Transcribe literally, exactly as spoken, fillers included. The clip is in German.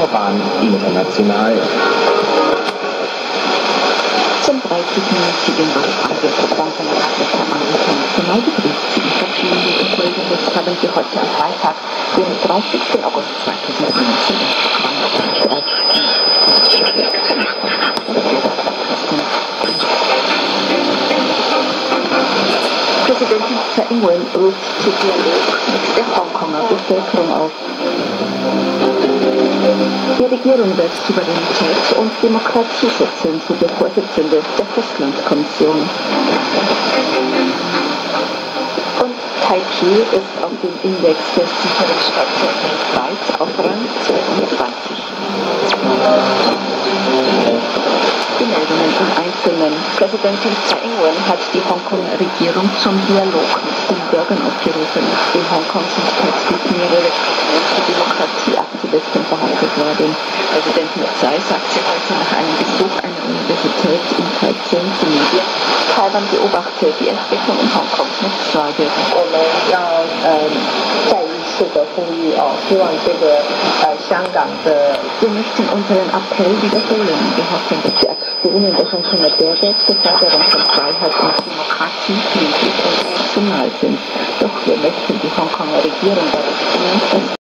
Autobahn International. Zum dreißigminütigen Radioprogramm von der Radiokammer International begrüßt Sie die verschiedenen und Folgendes haben Sie heute am Freitag, den dreißigsten August zweitausendneunzehn im Programm. Präsidentin Tsai Ing-wen ruft zu Dialog mit der Hongkonger Bevölkerung auf. Die Regierung wird Souveränität und Demokratie schützen, so der Vorsitzende der Festlandkommission. Und Taipei ist auf dem Index der Sicherheitsstädte weltweit auf Rang zweiundzwanzig. Die Meldungen im Einzelnen. Präsidentin Tsai Ing-wen hat die Hongkong-Regierung zum Dialog mit den Bürgern aufgerufen. In Hongkong sind plötzlich mehrere prominente Demokratieaktivisten verhaftet worden. Präsidentin Tsai sagte heute nach einem Besuch einer Universität in Taichung zu Medien, Taiwan beobachte die Entwicklung in Hongkong mit Sorge. Wir möchten unseren Appell wiederholen. Wir hoffen, dass die Aktionen der Hongkonger Bürger zur Förderung von Freiheit und Demokratie friedlich und rational sind. Doch wir möchten die Hongkonger Regierung darauf erinnern, dass